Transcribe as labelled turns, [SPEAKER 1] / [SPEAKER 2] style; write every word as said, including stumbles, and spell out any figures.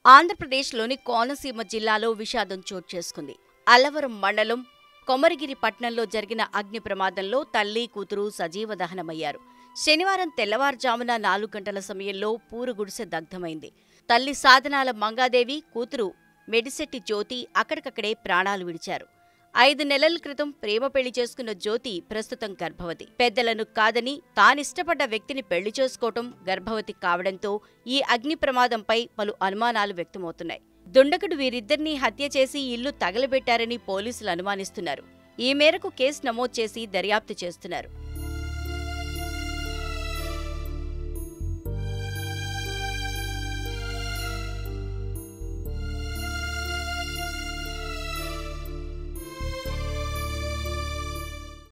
[SPEAKER 1] ఆంధ్రప్రదేశ్లోని కోనసీమ జిల్లాలో విషాదం చోటు చేసుకుంది. అల్లవరం మండలం కొమరగిరి పట్టణంలో జరిగిన అగ్ని ప్రమాదంలో తల్లి, కూతురు సజీవ దహనమయ్యారు. శనివారం తెల్లవారుజామున నాలుగు గంటల సమయంలో పూరుగుడిసె దగ్ధమైంది. తల్లి సాధనాల మంగాదేవి, కూతురు మెడిశెట్టి జ్యోతి అక్కడికక్కడే ప్రాణాలు విడిచారు. ఐదు నెలల క్రితం ప్రేమ పెళ్లి చేసుకున్న జ్యోతి ప్రస్తుతం గర్భవతి. పెద్దలను కాదని తానిష్టపడ్డ వ్యక్తిని పెళ్లి చేసుకోవటం, గర్భవతి కావడంతో ఈ అగ్ని ప్రమాదంపై పలు అనుమానాలు వ్యక్తమవుతున్నాయి. దుండగుడు వీరిద్దరినీ హత్య చేసి ఇల్లు తగలబెట్టారని పోలీసులు అనుమానిస్తున్నారు. ఈ మేరకు కేసు నమోదు చేసి దర్యాప్తు చేస్తున్నారు.